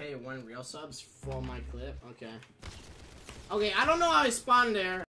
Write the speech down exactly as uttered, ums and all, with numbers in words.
pay one real subs for my clip? Okay. Okay, I don't know how I spawned there.